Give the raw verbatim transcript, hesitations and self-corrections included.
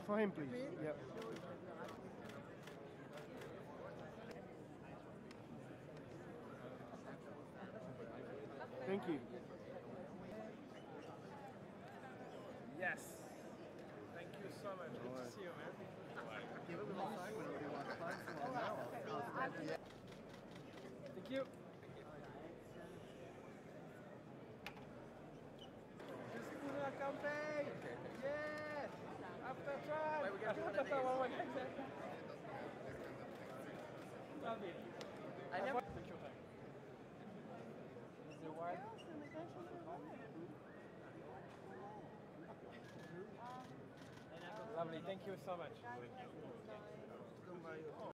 for him, please. Yep. Thank you. Yes. Thank you so much. Good to see you, man. Give it a little sign whenever you want to find someone now. Thank you. Just put a campaign. Yeah. After try. Wait, we gotta do one of these. Love it. I never. Take your time. Is the white? Lovely. Thank you so much.